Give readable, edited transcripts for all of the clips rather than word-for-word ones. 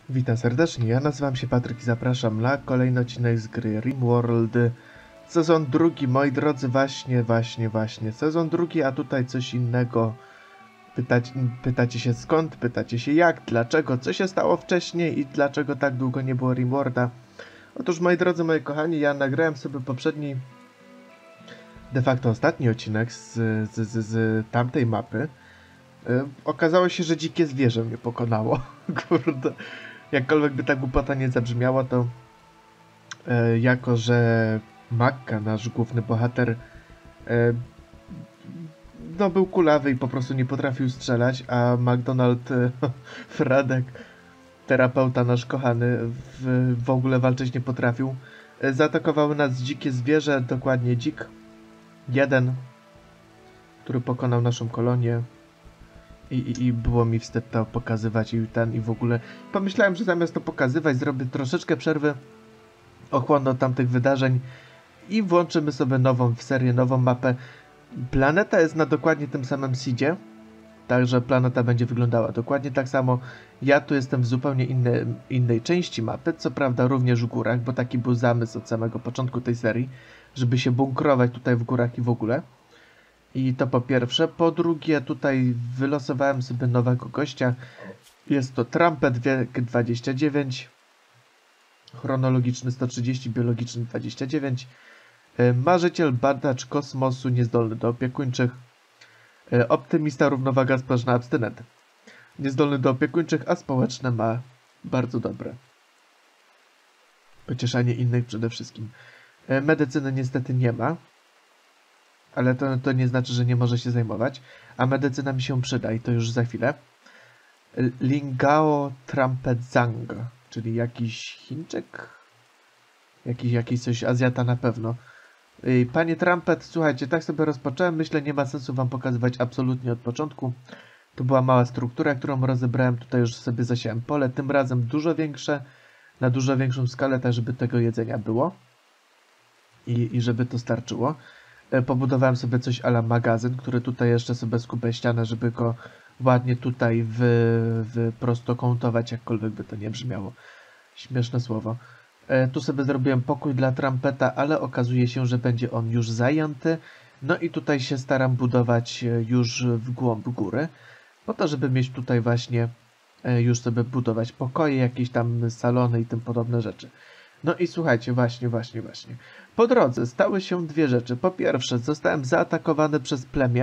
Witam serdecznie, ja nazywam się Patryk i zapraszam na kolejny odcinek z gry RimWorld. Sezon drugi, moi drodzy, właśnie. Sezon drugi, a tutaj coś innego. Pytacie się skąd, pytacie się jak, dlaczego, co się stało wcześniej i dlaczego tak długo nie było RimWorlda. Otóż, moi drodzy, moi kochani, ja nagrałem sobie poprzedni, de facto ostatni odcinek z tamtej mapy. Okazało się, że dzikie zwierzę mnie pokonało. Kurde. Jakkolwiek by ta głupota nie zabrzmiała, to jako, że Makka, nasz główny bohater, no był kulawy i po prostu nie potrafił strzelać, a McDonald Fredek, terapeuta nasz kochany, w ogóle walczyć nie potrafił. Zaatakowały nas dzikie zwierzę, dokładnie dzik jeden, który pokonał naszą kolonię. I było mi wstyd to pokazywać i w ogóle pomyślałem, że zamiast to pokazywać, zrobię troszeczkę przerwy, ochłonę od tamtych wydarzeń i włączymy sobie nową serię, nową mapę. Planeta jest na dokładnie tym samym seedzie, także planeta będzie wyglądała dokładnie tak samo. Ja tu jestem w zupełnie innej części mapy, co prawda również w górach, bo taki był zamysł od samego początku tej serii, żeby się bunkrować tutaj w górach i w ogóle. I to po pierwsze. Po drugie, tutaj wylosowałem sobie nowego gościa. Jest to Trumpet, wiek 29. Chronologiczny 130, biologiczny 29. Marzyciel, badacz kosmosu, niezdolny do opiekuńczych. Optymista, równowaga społeczna, abstynent. Niezdolny do opiekuńczych, a społeczne ma bardzo dobre. Pocieszanie innych przede wszystkim. Medycyny niestety nie ma. Ale to nie znaczy, że nie może się zajmować. A medycyna mi się przyda i to już za chwilę. Lingao Trampedzang, czyli jakiś Chińczyk? Jakiś coś Azjata na pewno. Panie Trumpet, słuchajcie, tak sobie rozpocząłem. Myślę, nie ma sensu wam pokazywać absolutnie od początku. To była mała struktura, którą rozebrałem. Tutaj już sobie zasiałem pole. Tym razem dużo większe, na dużo większą skalę, tak żeby tego jedzenia było. I żeby to starczyło. Pobudowałem sobie coś a la magazyn, który tutaj jeszcze sobie skupę ścianę, żeby go ładnie tutaj wyprostokątować, jakkolwiek by to nie brzmiało. Śmieszne słowo. Tu sobie zrobiłem pokój dla Trumpeta, ale okazuje się, że będzie on już zajęty. No i tutaj się staram budować już w głąb góry, po to, żeby mieć tutaj właśnie już sobie budować pokoje, jakieś tam salony i tym podobne rzeczy. No i słuchajcie, właśnie. Po drodze stały się dwie rzeczy. Po pierwsze, zostałem zaatakowany przez plemię.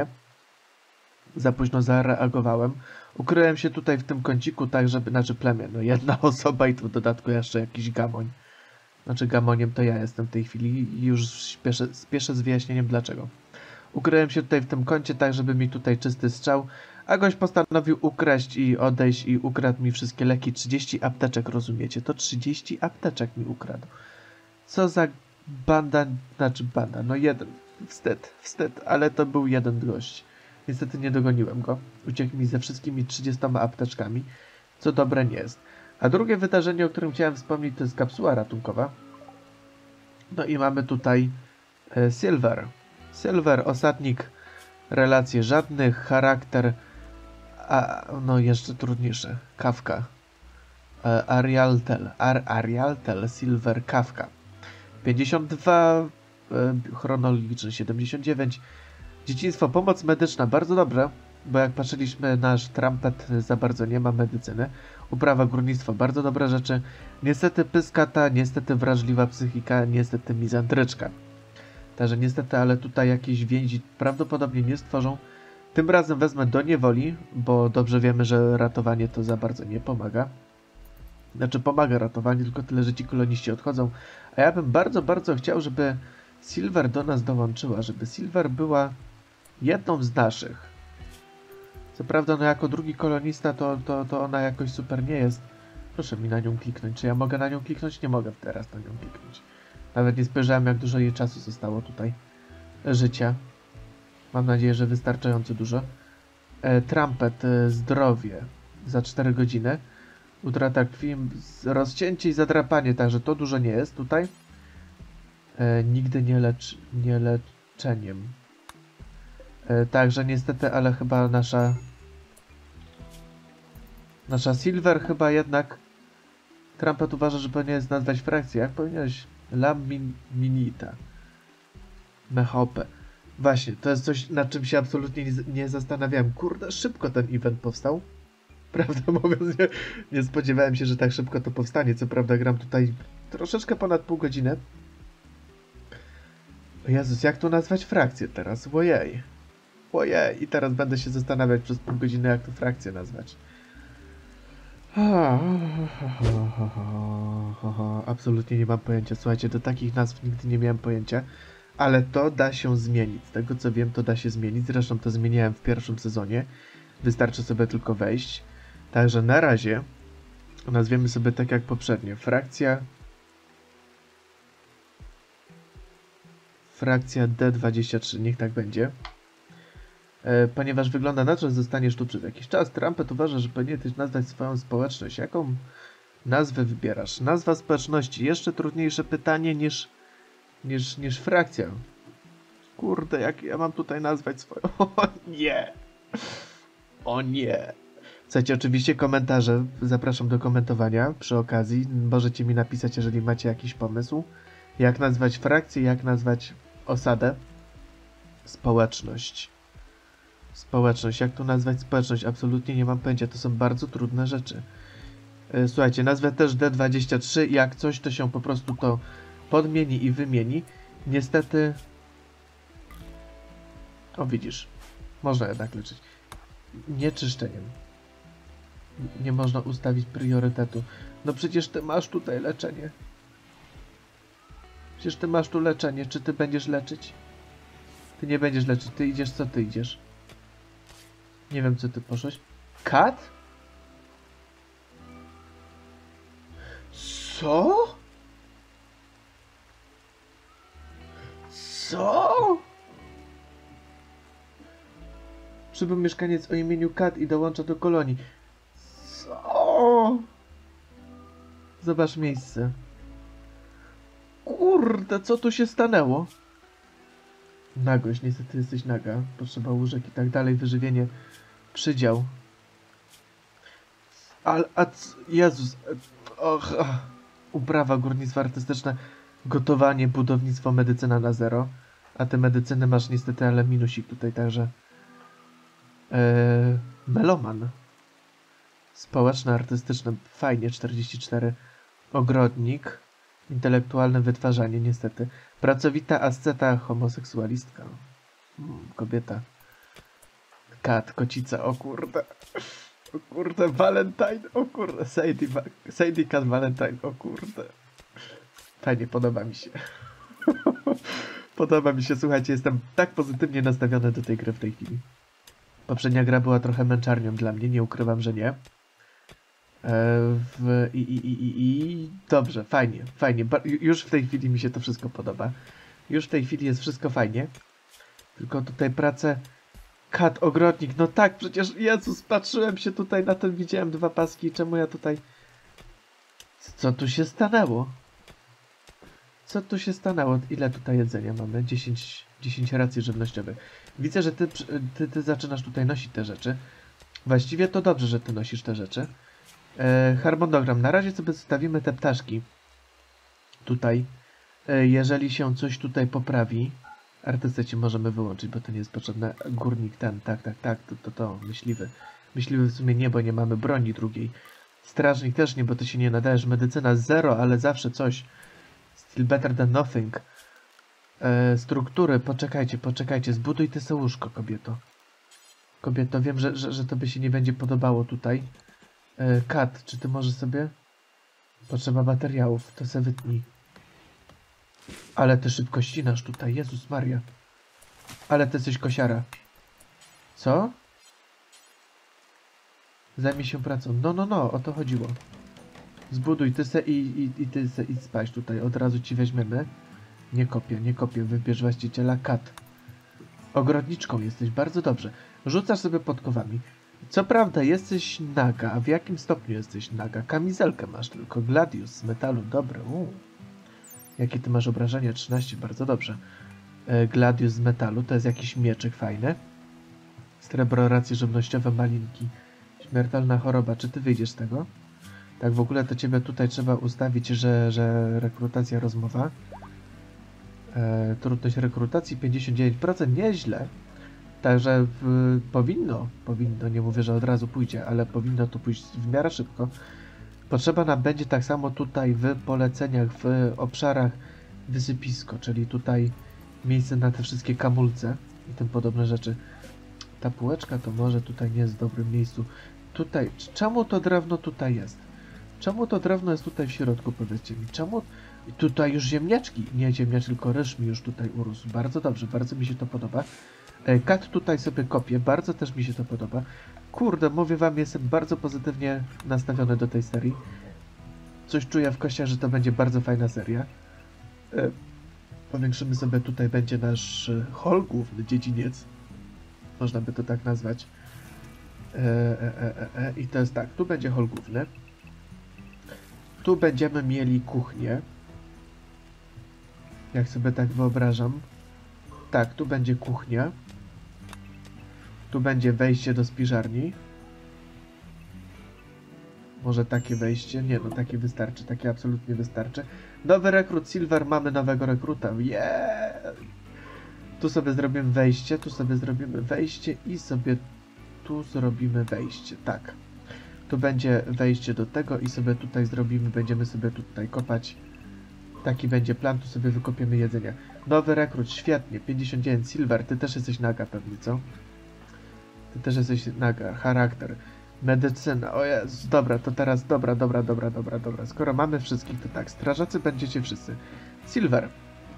Za późno zareagowałem. Ukryłem się tutaj w tym kąciku, tak żeby... Znaczy plemię, no jedna osoba i tu w dodatku jeszcze jakiś gamoń. Znaczy gamoniem to ja jestem w tej chwili i już spieszę z wyjaśnieniem dlaczego. Ukryłem się tutaj w tym kącie, tak żeby mi tutaj czysty strzał. A gość postanowił ukraść i odejść i ukradł mi wszystkie leki. 30 apteczek, rozumiecie? To 30 apteczek mi ukradł. Co za banda, no jeden. Wstyd, ale to był jeden gość. Niestety nie dogoniłem go. Uciekł mi ze wszystkimi 30 apteczkami, co dobre nie jest. A drugie wydarzenie, o którym chciałem wspomnieć, to jest kapsuła ratunkowa. No i mamy tutaj Silver. Silver, osadnik, relacje żadnych, charakter, a no jeszcze trudniejsze, Kafka. Arialtel, Silver, Kafka. 52, chronologiczny 79. Dzieciństwo, pomoc medyczna, bardzo dobre, bo jak patrzyliśmy, nasz Trumpet za bardzo nie ma medycyny. Uprawa górnictwa, bardzo dobre rzeczy. Niestety pyskata, niestety wrażliwa psychika, niestety mizantryczka. Także niestety, ale tutaj jakieś więzi prawdopodobnie nie stworzą. Tym razem wezmę do niewoli, bo dobrze wiemy, że ratowanie to za bardzo nie pomaga. Znaczy pomaga ratowanie, tylko tyle, że ci koloniści odchodzą. A ja bym bardzo chciał, żeby Silver do nas dołączyła, żeby Silver była jedną z naszych. Co prawda, no jako drugi kolonista to ona jakoś super nie jest. Proszę mi na nią kliknąć. Czy ja mogę na nią kliknąć? Nie mogę teraz na nią kliknąć. Nawet nie spojrzałem, jak dużo jej czasu zostało tutaj. Życia. Mam nadzieję, że wystarczająco dużo. Trumpet, zdrowie. Za 4 godziny. Utrata krwi, rozcięcie i zadrapanie, także to dużo nie jest tutaj. Nigdy nie leczeniem. Także niestety, ale chyba nasza Silver chyba jednak Trumpet uważa, że powinieneś nazwać frakcję. Jak powinieneś? Laminita. Mechope. Właśnie, to jest coś, nad czym się absolutnie nie zastanawiałem. Kurde, szybko ten event powstał. Prawdę mówiąc, nie spodziewałem się, że tak szybko to powstanie. Co prawda gram tutaj troszeczkę ponad pół godziny. Jezus, jak tu nazwać frakcję teraz? Ojej. Ojej. I teraz będę się zastanawiać przez pół godziny, jak tu frakcję nazwać. Absolutnie nie mam pojęcia. Słuchajcie, do takich nazw nigdy nie miałem pojęcia. Ale to da się zmienić. Z tego co wiem, to da się zmienić. Zresztą to zmieniałem w pierwszym sezonie. Wystarczy sobie tylko wejść. Także na razie nazwiemy sobie tak jak poprzednio. Frakcja D23. Niech tak będzie. Ponieważ wygląda na to, że zostaniesz tu przez jakiś czas. Trumpet uważa, że powinieneś nazwać swoją społeczność. Jaką nazwę wybierasz? Nazwa społeczności. Jeszcze trudniejsze pytanie niż frakcja. Kurde, jak ja mam tutaj nazwać swoją... O nie! O nie! Słuchajcie, oczywiście komentarze. Zapraszam do komentowania przy okazji. Możecie mi napisać, jeżeli macie jakiś pomysł. Jak nazwać frakcję, jak nazwać osadę. Społeczność. Społeczność. Jak tu nazwać społeczność? Absolutnie nie mam pojęcia. To są bardzo trudne rzeczy. Słuchajcie, nazwę też D23. Jak coś, to się po prostu to podmieni i wymieni. Niestety... O, widzisz. Można jednak leczyć. Nie czyszczeniem. Nie można ustawić priorytetu. No przecież ty masz tutaj leczenie. Przecież ty masz tu leczenie. Czy ty będziesz leczyć? Ty nie będziesz leczyć. Ty idziesz, co ty idziesz? Nie wiem, co ty poszłeś. Kat? Co? Co? Przybył mieszkaniec o imieniu Kat i dołącza do kolonii. Co? Zobacz miejsce. Kurde, co tu się stanęło? Nagość, niestety jesteś naga. Potrzeba łóżek i tak dalej. Wyżywienie. Przydział. Ale, Jezus. Och, uprawa, górnictwo artystyczne, gotowanie, budownictwo, medycyna na zero. A te medycyny masz niestety, ale minusik tutaj także. Meloman. Społeczne, artystyczne, fajnie, 44. Ogrodnik. Intelektualne wytwarzanie, niestety. Pracowita asceta, homoseksualistka. Kobieta. Kat, kocica, o kurde. O kurde, Valentine, o kurde. Sadie Cat Valentine, o kurde. Fajnie, podoba mi się. Podoba mi się, słuchajcie, jestem tak pozytywnie nastawiony do tej gry w tej chwili. Poprzednia gra była trochę męczarnią dla mnie, nie ukrywam, że nie. Dobrze, fajnie, fajnie. Już w tej chwili mi się to wszystko podoba. Już w tej chwili jest wszystko fajnie. Tylko tutaj pracę... Kat, ogrodnik, no tak, przecież, Jezus, patrzyłem się tutaj na ten, widziałem dwa paski, czemu ja tutaj... Co tu się stanęło? Co tu się stanęło? Ile tutaj jedzenia mamy? 10 racji żywnościowych. Widzę, że ty zaczynasz tutaj nosić te rzeczy. Właściwie to dobrze, że ty nosisz te rzeczy. Harmonogram. Na razie sobie zostawimy te ptaszki. Tutaj. Jeżeli się coś tutaj poprawi, artystę ci możemy wyłączyć, bo to nie jest potrzebne. Górnik ten, tak, to myśliwy. Myśliwy w sumie nie, bo nie mamy broni drugiej. Strażnik też nie, bo ty się nie nadajesz. Medycyna 0, ale zawsze coś. Still better than nothing. Struktury, poczekajcie. Zbuduj ty sobie łóżko, kobieto. Kobieto, wiem, że tobie się nie będzie podobało tutaj. Kat, czy ty możesz sobie? Potrzeba materiałów, to se wytnij. Ale ty szybko ścinasz tutaj, Jezus Maria. Ale ty jesteś kosiara. Co? Zajmij się pracą. No, o to chodziło. Zbuduj ty se i ty se idź spać tutaj. Od razu ci weźmiemy. Nie kopię. Wybierz właściciela. Kat. Ogrodniczką jesteś, bardzo dobrze. Rzucasz sobie podkowami. Co prawda jesteś naga, a w jakim stopniu jesteś naga? Kamizelkę masz tylko. Gladius z metalu, dobre. Jakie ty masz obrażenia? 13, bardzo dobrze. Gladius z metalu, to jest jakiś mieczyk fajny. Srebro, racje żywnościowe, malinki. Śmiertelna choroba, czy ty wyjdziesz z tego? Tak w ogóle to ciebie tutaj trzeba ustawić, że rekrutacja rozmowa. Trudność rekrutacji 59%, nieźle. Także powinno, nie mówię, że od razu pójdzie, ale powinno to pójść w miarę szybko. Potrzeba nam będzie tak samo tutaj w poleceniach, w obszarach wysypisko, czyli tutaj miejsce na te wszystkie kamulce i tym podobne rzeczy. Ta półeczka to może tutaj nie jest w dobrym miejscu. Tutaj, czemu to drewno tutaj jest? Czemu to drewno jest tutaj w środku, powiedzcie mi? Czemu? I tutaj już ziemniaczki, nie ziemniaczki, tylko ryż mi już tutaj urósł. Bardzo dobrze, bardzo mi się to podoba. Kat tutaj sobie kopie, bardzo też mi się to podoba. Kurde, mówię wam, jestem bardzo pozytywnie nastawiony do tej serii. Coś czuję w kościach, że to będzie bardzo fajna seria. Powiększymy sobie, tutaj będzie nasz hall główny, dziedziniec. Można by to tak nazwać. I to jest tak, tu będzie hall główny. Tu będziemy mieli kuchnię. Jak sobie tak wyobrażam. Tak, tu będzie kuchnia. Tu będzie wejście do spiżarni. Może takie wejście? Nie, no takie wystarczy, takie absolutnie wystarczy. Nowy rekrut Silver, mamy nowego rekruta. Yeah! Tu sobie zrobimy wejście, tu sobie zrobimy wejście i sobie tu zrobimy wejście, tak. Tu będzie wejście do tego i sobie tutaj zrobimy, będziemy sobie tutaj kopać. Taki będzie plan, tu sobie wykopiemy jedzenie. Nowy rekrut, świetnie, 59 Silver, ty też jesteś naga pewnie, co? Ty też jesteś naga, charakter. Medycyna, o Jezu, dobra, to teraz, dobra. Skoro mamy wszystkich, to tak, strażacy będziecie wszyscy. Silver.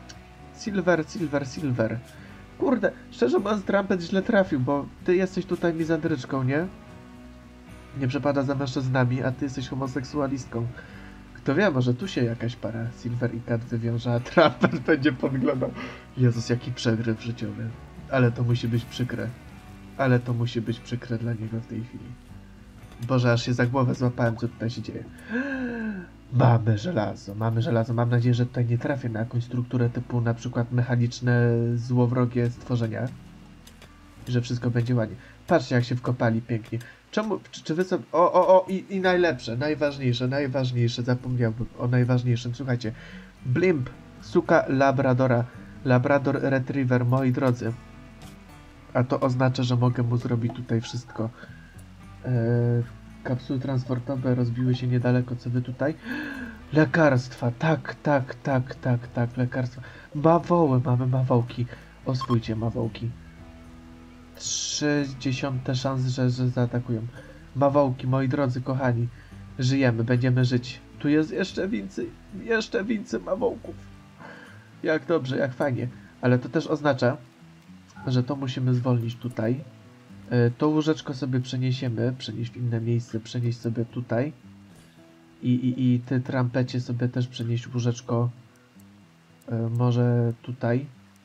Silver. Kurde, szczerze mówiąc, Trumpet źle trafił, bo ty jesteś tutaj mizandryczką, nie? Nie przepada za mężczyznami, a ty jesteś homoseksualistką. Kto wie, może tu się jakaś para Silver i Kat wywiąże, a Trumpet będzie podglądał. Jezus, jaki przegryw życiowy. Ale to musi być przykre. Ale to musi być przykre dla niego w tej chwili. Boże, aż się za głowę złapałem, co tutaj się dzieje. Mamy żelazo. Mam nadzieję, że tutaj nie trafię na jakąś strukturę typu na przykład mechaniczne, złowrogie stworzenia. I że wszystko będzie ładnie. Patrzcie, jak się wkopali pięknie. Czemu, czy wy sobie... I najlepsze, najważniejsze, zapomniałbym o najważniejszym. Słuchajcie, Blimp, suka Labradora, Labrador Retriever, moi drodzy. A to oznacza, że mogę mu zrobić tutaj wszystko. Kapsuły transportowe rozbiły się niedaleko, co wy tutaj? Lekarstwa, tak, lekarstwa. Bawoły, mamy bawołki. Oswójcie bawołki. 0,3 szans, że zaatakują. Bawołki, moi drodzy, kochani. Żyjemy, będziemy żyć. Tu jest jeszcze więcej bawołków. Jak dobrze, jak fajnie. Ale to też oznacza, że to musimy zwolnić tutaj. To łóżeczko sobie przeniesiemy, przenieść w inne miejsce, przenieść sobie tutaj. I ty, Trumpecie, sobie też przenieść łóżeczko może tutaj.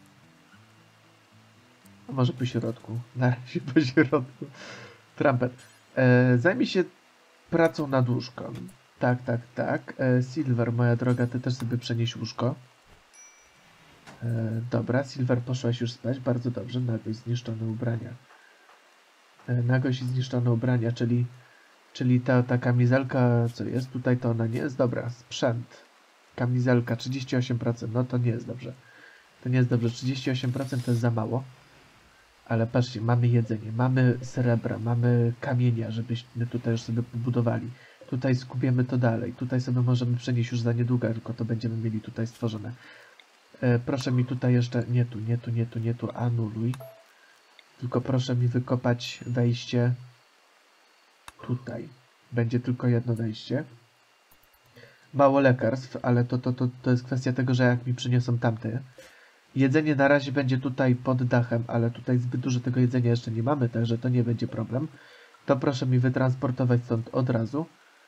A może po środku. Na razie po środku. Trumpet. Zajmij się pracą nad łóżką. Tak. Silver, moja droga, ty też sobie przenieś łóżko. Dobra, Silver, poszłaś już spać. Bardzo dobrze. Nagość, zniszczone ubrania. Nagość i zniszczone ubrania, czyli ta kamizelka, co jest tutaj, to ona nie jest dobra. Sprzęt. Kamizelka 38%, no to nie jest dobrze. To nie jest dobrze, 38% to jest za mało. Ale patrzcie, mamy jedzenie, mamy srebra, mamy kamienia, żebyśmy tutaj już sobie pobudowali. Tutaj skupiemy to dalej. Tutaj sobie możemy przenieść już za niedługo, tylko to będziemy mieli tutaj stworzone. Proszę mi tutaj jeszcze, nie tu, anuluj. Tylko proszę mi wykopać wejście tutaj. Będzie tylko jedno wejście. Mało lekarstw, ale to jest kwestia tego, że jak mi przyniosą tamte. Jedzenie na razie będzie tutaj pod dachem, ale tutaj zbyt dużo tego jedzenia jeszcze nie mamy, także to nie będzie problem. To proszę mi wytransportować stąd od razu.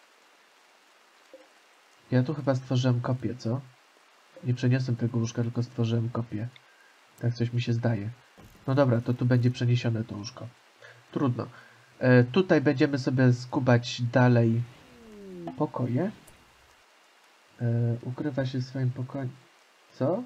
Ja tu chyba stworzyłem kopię, co? Nie przeniosłem tego łóżka, tylko stworzyłem kopię. Tak coś mi się zdaje. No dobra, to tu będzie przeniesione to łóżko. Trudno. Tutaj będziemy sobie skubać dalej pokoje. Ukrywa się w swoim pokoju. Co?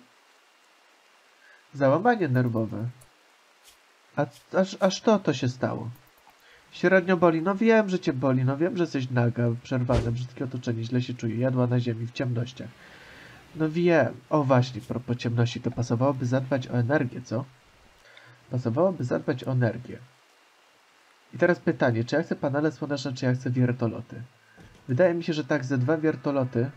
Załamanie nerwowe. Aż to się stało. Średnio boli. No wiem, że cię boli. No wiem, że jesteś naga, przerwane, brzydkie otoczenie, źle się czuje. Jadła na ziemi, w ciemnościach. No wiem. O właśnie, propos ciemności, to pasowałoby zadbać o energię, co? Pasowałoby zadbać o energię. I teraz pytanie, czy ja chcę panele słoneczne, czy ja chcę wiertoloty? Wydaje mi się, że tak, ze 2 wiertoloty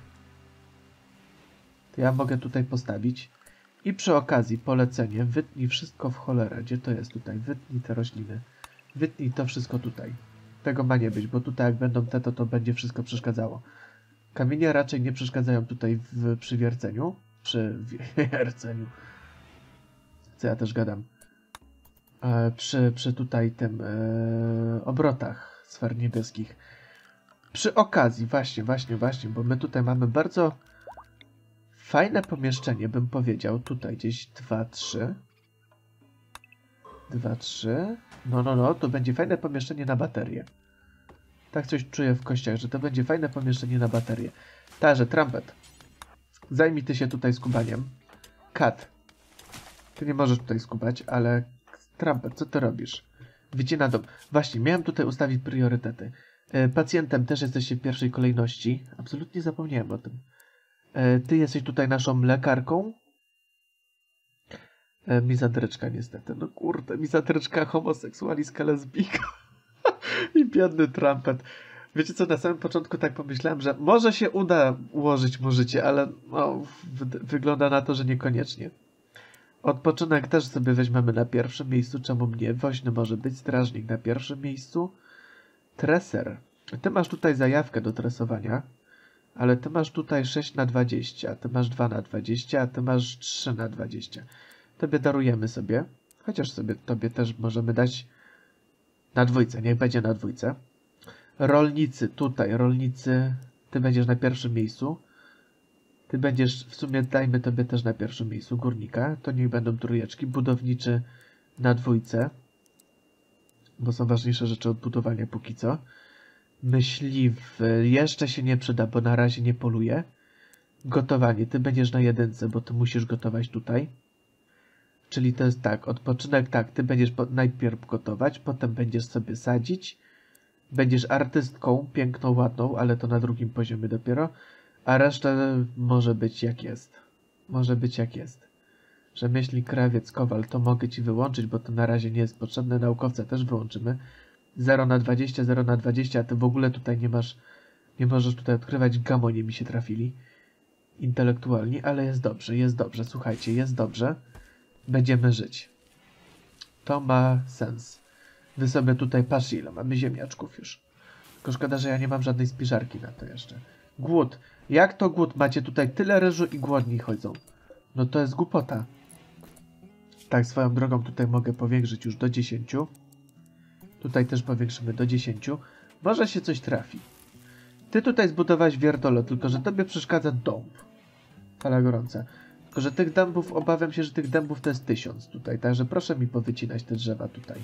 to ja mogę tutaj postawić. I przy okazji polecenie, wytnij wszystko w cholerę. Gdzie to jest tutaj? Wytnij te rośliny. Wytnij to wszystko tutaj. Tego ma nie być, bo tutaj jak będą te, to będzie wszystko przeszkadzało. Kamienie raczej nie przeszkadzają tutaj przy wierceniu. Przy wierceniu. Co ja też gadam. Przy tutaj tym obrotach sfer niebieskich. Przy okazji, właśnie, bo my tutaj mamy bardzo fajne pomieszczenie, bym powiedział. Tutaj gdzieś 2, 3. 2, 3. No, to będzie fajne pomieszczenie na baterię. Tak coś czuję w kościach, że to będzie fajne pomieszczenie na baterię. Także, Trumpet. Zajmij ty się tutaj skubaniem. Kat. Ty nie możesz tutaj skubać, ale Trumpet, co ty robisz? Wycina dom. Właśnie, miałem tutaj ustawić priorytety. Pacjentem też jesteście w pierwszej kolejności. Absolutnie zapomniałem o tym. Ty jesteś tutaj naszą lekarką. Mizandryczka niestety. No kurde, mizandryczka, homoseksualistka, lesbijka. I biedny Trumpet. Wiecie co, na samym początku tak pomyślałem, że może się uda ułożyć mu życie, ale no, wygląda na to, że niekoniecznie. Odpoczynek też sobie weźmiemy na pierwszym miejscu. Czemu mnie? Woźny może być, strażnik na pierwszym miejscu. Treser. Ty masz tutaj zajawkę do tresowania, ale ty masz tutaj 6 na 20, ty masz 2 na 20, a ty masz 3 na 20. Tobie darujemy sobie, chociaż sobie tobie też możemy dać na dwójce, niech będzie na dwójce. Rolnicy, tutaj, rolnicy, ty będziesz na pierwszym miejscu. Ty będziesz, w sumie dajmy tobie też na pierwszym miejscu górnika, to niech będą trójeczki. Budowniczy na dwójce, bo są ważniejsze rzeczy od budowania póki co. Myśliwy jeszcze się nie przyda, bo na razie nie poluje. Gotowanie, ty będziesz na jedynce, bo ty musisz gotować tutaj. Czyli to jest tak, odpoczynek tak, ty będziesz najpierw gotować, potem będziesz sobie sadzić. Będziesz artystką, piękną, ładną, ale to na drugim poziomie dopiero. A resztę może być jak jest. Może być jak jest. Rzemieślnik, krawiec, kowal, to mogę ci wyłączyć, bo to na razie nie jest potrzebne. Naukowca też wyłączymy. 0 na 20, 0 na 20, a ty w ogóle tutaj nie masz, nie możesz tutaj odkrywać. Gamonie mi się trafili. Intelektualni, ale jest dobrze, słuchajcie, jest dobrze. Będziemy żyć. To ma sens. Wy sobie tutaj patrzcie, ile mamy ziemniaczków już. Tylko szkoda, że ja nie mam żadnej spiżarki na to jeszcze. Głód. Jak to głód? Macie tutaj tyle ryżu i głodni chodzą. No to jest głupota. Tak, swoją drogą tutaj mogę powiększyć już do 10. Tutaj też powiększymy do 10. Może się coś trafi. Ty tutaj zbudowałeś wiertolot, tylko że tobie przeszkadza dąb. Fala gorąca. Tylko że tych dębów, obawiam się, że tych dębów to jest 1000 tutaj. Także proszę mi powycinać te drzewa tutaj.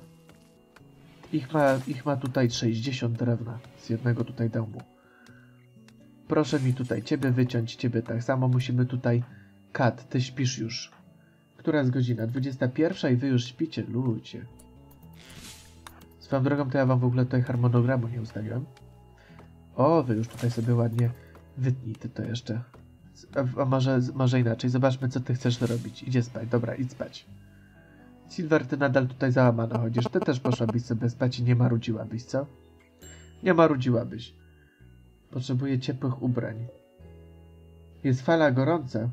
Ich ma tutaj 60 drewna z jednego tutaj dębu. Proszę mi tutaj ciebie wyciąć, ciebie tak samo. Musimy tutaj... Kat, ty śpisz już. Która jest godzina? 21 i wy już śpicie? Ludzie. Swoją drogą to ja wam w ogóle tutaj harmonogramu nie ustawiłem. O, wy już tutaj sobie ładnie wytnij ty to jeszcze. A może inaczej. Zobaczmy, co ty chcesz robić. Idzie spać. Dobra, idź spać. Silver, ty nadal tutaj załamana chodzisz. Ty też poszłabyś sobie spać i nie marudziłabyś, co? Nie marudziłabyś. Potrzebuję ciepłych ubrań. Jest fala gorąca.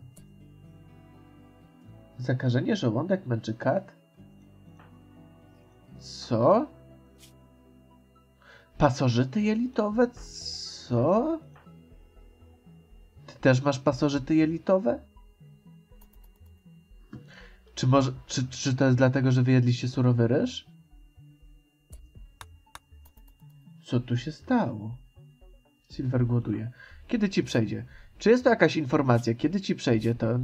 Zakażenie żołądek męczy kat? Co? Pasożyty jelitowe? Co? Ty też masz pasożyty jelitowe? Czy to jest dlatego, że wyjedliście surowy ryż? Co tu się stało? Silver głoduje. Kiedy ci przejdzie? Czy jest to jakaś informacja? Kiedy ci przejdzie to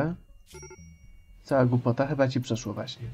cała głupota? Chyba ci przeszło właśnie.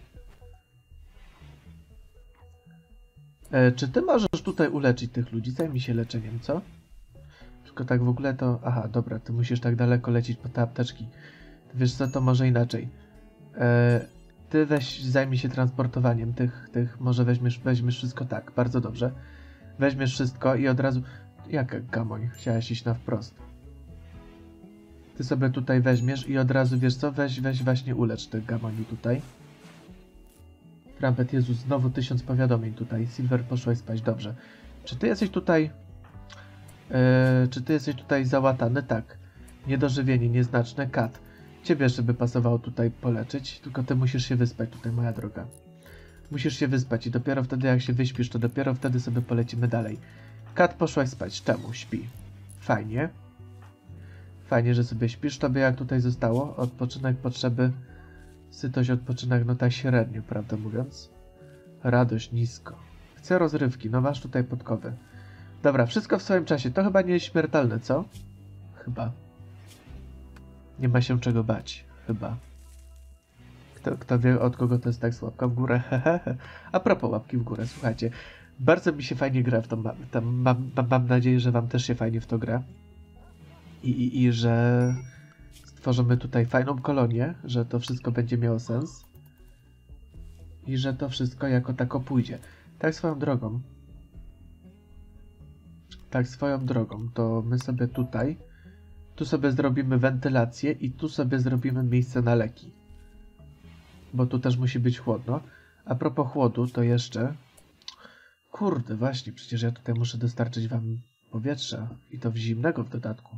Czy ty możesz tutaj uleczyć tych ludzi? Zajmij się leczeniem, co? Tylko tak w ogóle to... Aha, dobra, ty musisz tak daleko lecieć po te apteczki. Wiesz co, to może inaczej. ty weź, zajmij się transportowaniem tych, może weźmiesz wszystko, tak, bardzo dobrze. Weźmiesz wszystko i od razu, jak gamoń, chciałeś iść na wprost. Ty sobie tutaj weźmiesz i od razu, wiesz co, weź właśnie ulecz tych gamoni tutaj. Trumpet, Jezus, znowu 1000 powiadomień tutaj. Silver, poszłaś spać, dobrze. Czy ty jesteś tutaj... czy ty jesteś tutaj załatany? Tak. Niedożywienie, nieznaczne. Kat. Ciebie jeszcze by pasowało tutaj poleczyć, tylko ty musisz się wyspać tutaj, moja droga. Musisz się wyspać i dopiero wtedy, jak się wyśpisz, to dopiero wtedy sobie polecimy dalej. Kat, poszłaś spać. Czemu? Śpi. Fajnie. Fajnie, że sobie śpisz. Tobie jak tutaj zostało? Odpoczynek, potrzeby, sytość, odpoczynek, no tak średnio, prawdę mówiąc. Radość, nisko. Chcę rozrywki, no masz tutaj podkowy. Dobra, wszystko w swoim czasie. To chyba nie jest śmiertelne, co? Chyba. Nie ma się czego bać. Chyba. Kto wie, od kogo to jest tak, łapka w górę? A propos łapki w górę, słuchajcie. Bardzo mi się fajnie gra w tą mapę. Mam nadzieję, że wam też się fajnie w to gra. I że stworzymy tutaj fajną kolonię, że to wszystko będzie miało sens. I że to wszystko jako tako pójdzie. Tak swoją drogą. Tak swoją drogą, to my sobie tutaj, tu sobie zrobimy wentylację i tu sobie zrobimy miejsce na leki. Bo tu też musi być chłodno. A propos chłodu, to jeszcze... Kurde, właśnie, przecież ja tutaj muszę dostarczyć wam powietrza. I to zimnego w dodatku.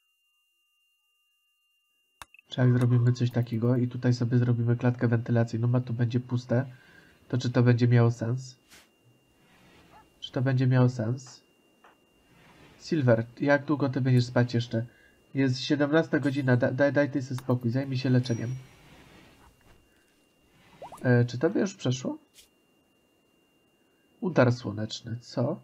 Czy jak zrobimy coś takiego i tutaj sobie zrobimy klatkę wentylacyjną, a tu będzie puste, to czy to będzie miało sens? Czy to będzie miało sens? Silver, jak długo ty będziesz spać jeszcze? Jest 17 godzina, daj ty sobie spokój, zajmij się leczeniem. Czy tobie już przeszło? Udar słoneczny, co?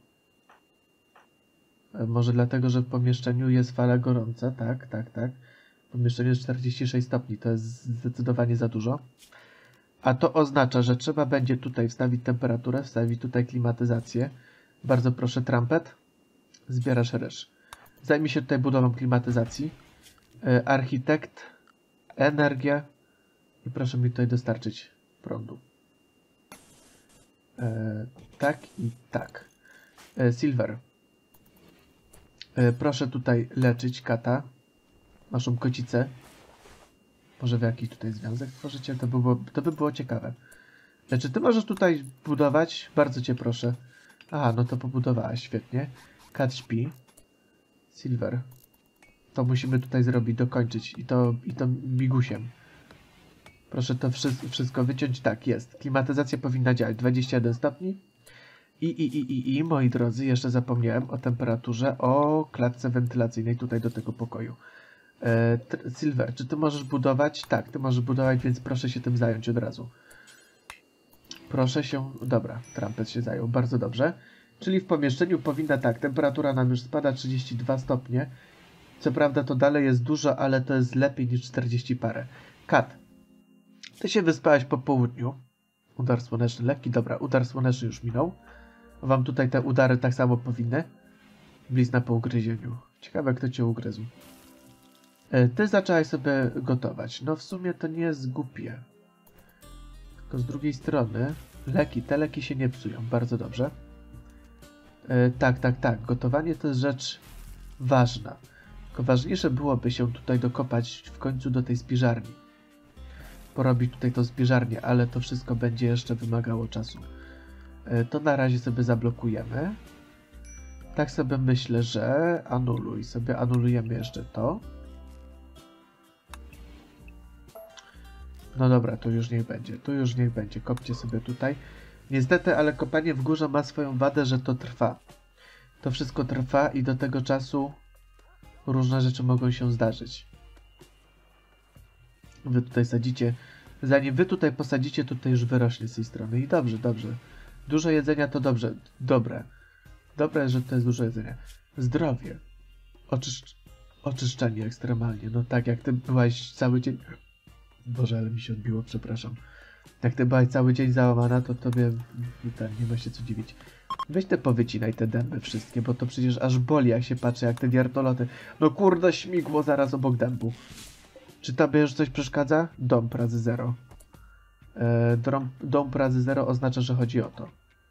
Może dlatego, że w pomieszczeniu jest fala gorąca, tak. W pomieszczeniu jest 46 stopni, to jest zdecydowanie za dużo. A to oznacza, że trzeba będzie tutaj wstawić temperaturę, wstawić tutaj klimatyzację. Bardzo proszę, Trumpet. Zbierasz ryż. Zajmij się tutaj budową klimatyzacji. Architekt. Energia. I proszę mi tutaj dostarczyć prądu. Tak i tak. Silver. Proszę tutaj leczyć kata. Naszą kocicę. Może w jakiś tutaj związek tworzycie? To by było ciekawe. Czy ty możesz tutaj budować? Bardzo cię proszę. Aha, no to pobudowałaś, świetnie. Kat śpi. Silver. To musimy tutaj zrobić, dokończyć. I to migusiem. Proszę to wszystko wyciąć. Tak, jest. Klimatyzacja powinna działać. 21 stopni. I, moi drodzy, jeszcze zapomniałem o temperaturze, o klatce wentylacyjnej tutaj do tego pokoju. Silver, czy ty możesz budować? Tak, ty możesz budować, więc proszę się tym zająć od razu. Proszę się... Dobra, Trumpet się zajął, bardzo dobrze. Czyli w pomieszczeniu powinna, tak, temperatura nam już spada, 32 stopnie. Co prawda to dalej jest dużo, ale to jest lepiej niż 40 parę. Kat, ty się wyspałeś po południu. Udar słoneczny, lekki, dobra, udar słoneczny już minął. Wam tutaj te udary tak samo powinny. Blizna po ugryzieniu. Ciekawe, kto cię ugryzł. Ty zaczęłaś sobie gotować. No w sumie to nie jest głupie. Tylko z drugiej strony te leki się nie psują. Bardzo dobrze. Tak. Gotowanie to jest rzecz ważna. Tylko ważniejsze byłoby się tutaj dokopać w końcu do tej spiżarni. Porobić tutaj tą spiżarnię, ale to wszystko będzie jeszcze wymagało czasu. To na razie sobie zablokujemy. Tak sobie myślę, że anuluj. Sobie anulujemy jeszcze to. No dobra, to już niech będzie. Tu już niech będzie. Kopcie sobie tutaj. Niestety, ale kopanie w górze ma swoją wadę, że to trwa. To wszystko trwa i do tego czasu różne rzeczy mogą się zdarzyć. Wy tutaj sadzicie. Zanim wy tutaj posadzicie, to tutaj już wyrośnie z tej strony. I dobrze. Dużo jedzenia to dobrze. Dobre, że to jest dużo jedzenia. Zdrowie. Oczyszczenie ekstremalnie. No tak, jak ty byłaś cały dzień... Boże, ale mi się odbiło, przepraszam. Jak ty byłaś cały dzień załamana, to tobie nie ma się co dziwić. Weź te powycinaj te dęby wszystkie, bo to przecież aż boli, jak się patrzy, jak te wiertoloty. No kurde, śmigło zaraz obok dębu. Czy tobie już coś przeszkadza? Dom razy 0. Dom pracy 0 oznacza, że chodzi o to.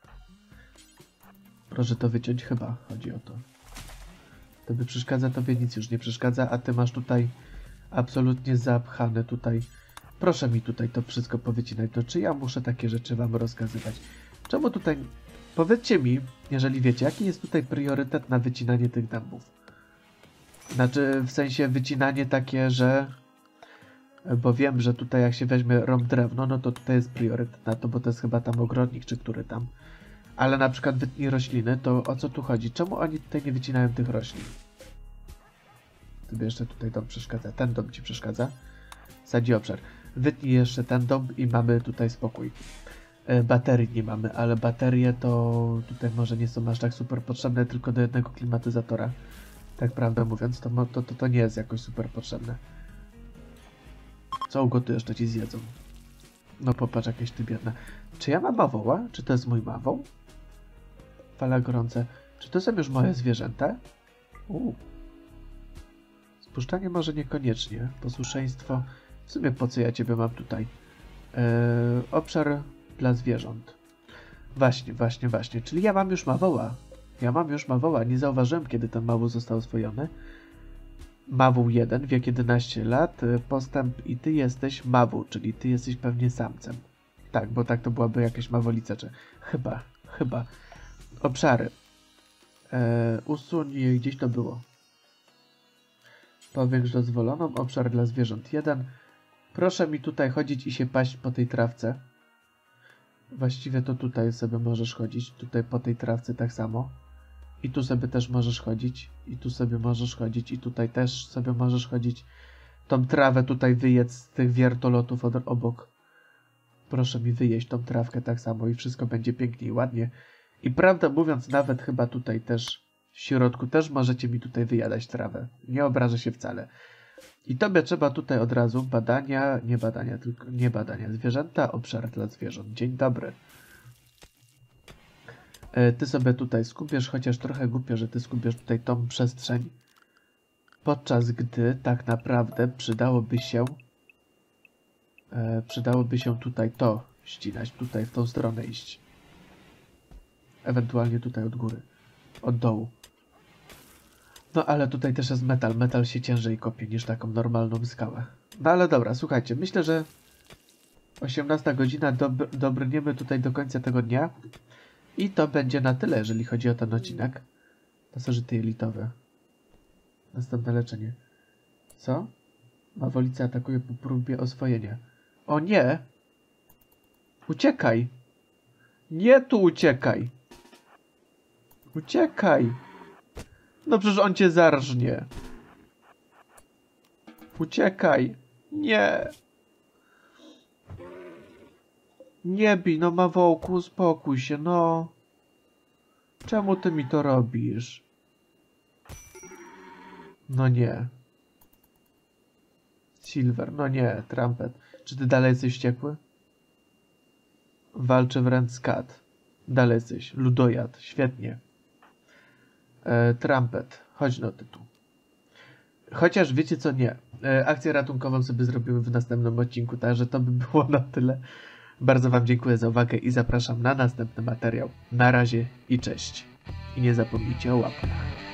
Proszę to wyciąć, chyba chodzi o to. Tobie przeszkadza, tobie nic już nie przeszkadza, a ty masz tutaj absolutnie zapchane tutaj. Proszę mi tutaj to wszystko powycinać. No czy ja muszę takie rzeczy wam rozkazywać? Czemu tutaj... Powiedzcie mi, jeżeli wiecie, jaki jest tutaj priorytet na wycinanie tych dębów? Znaczy, w sensie wycinanie takie, że... Bo wiem, że tutaj jak się weźmie rąb drewno, no to tutaj jest priorytet na to, bo to jest chyba tam ogrodnik, czy który tam. Ale na przykład wytnij rośliny, to o co tu chodzi? Czemu oni tutaj nie wycinają tych roślin? Tobie jeszcze tutaj dom przeszkadza. Ten dom ci przeszkadza. Sadzi obszar. Wytnij jeszcze ten dom i mamy tutaj spokój. Baterii nie mamy, ale baterie to tutaj może nie są aż tak super potrzebne, tylko do jednego klimatyzatora. Tak prawdę mówiąc, to nie jest jakoś super potrzebne. Co ugoty jeszcze ci zjedzą? No popatrz, jakieś ty biedna. Czy ja mam mawoła? Czy to jest mój mawoł? Fala gorące. Czy to są już moje zwierzęta? Spuszczanie może niekoniecznie. Posłuszeństwo. W sumie po co ja ciebie mam tutaj? Obszar dla zwierząt. Właśnie. Czyli ja mam już mawoła. Nie zauważyłem, kiedy ten mawół został oswojony. Mawół 1, wiek 11 lat, postęp i ty jesteś mawół, czyli ty jesteś pewnie samcem. Tak, bo tak to byłaby jakaś mawolica, czy... Chyba. Obszary. Usuń, gdzieś to było. Powiększ dozwoloną, obszar dla zwierząt 1. Proszę mi tutaj chodzić i się paść po tej trawce. Właściwie to tutaj sobie możesz chodzić, tutaj po tej trawce tak samo. I tu sobie też możesz chodzić, i tu sobie możesz chodzić, i tutaj też sobie możesz chodzić. Tą trawę tutaj wyjedz z tych wiertolotów obok. Proszę mi wyjeść tą trawkę tak samo i wszystko będzie pięknie i ładnie. I prawdę mówiąc, nawet chyba tutaj też, w środku też możecie mi tutaj wyjadać trawę. Nie obrażę się wcale. I tobie trzeba tutaj od razu nie badania. Zwierzęta, obszar dla zwierząt. Dzień dobry. Ty sobie tutaj skupiesz, chociaż trochę głupio, że ty skupiesz tutaj tą przestrzeń. Podczas gdy tak naprawdę przydałoby się tutaj to ścinać, tutaj w tą stronę iść. Ewentualnie tutaj od góry, od dołu. No ale tutaj też jest metal. Metal się ciężej kopie niż taką normalną skałę. No ale dobra, słuchajcie, myślę, że 18 godzina dobrniemy tutaj do końca tego dnia. I to będzie na tyle, jeżeli chodzi o ten odcinek. Pasożyty jelitowe. Następne leczenie. Co? Mawolica atakuje po próbie oswojenia. O nie! Uciekaj! Nie tu uciekaj! Uciekaj! No przecież on cię zarżnie. Uciekaj! Nie! Nie bij, no Mawołku, uspokój się, no. Czemu ty mi to robisz? No nie. Silver, no nie, Trumpet. Czy ty dalej jesteś wściekły? Walczy wręcz z Kat. Dalej jesteś. Ludojad, świetnie. Trumpet, chodź no ty tu. Chociaż wiecie co, nie. Akcję ratunkową sobie zrobimy w następnym odcinku, także to by było na tyle. Bardzo wam dziękuję za uwagę i zapraszam na następny materiał. Na razie i cześć. I nie zapomnijcie o łapkach.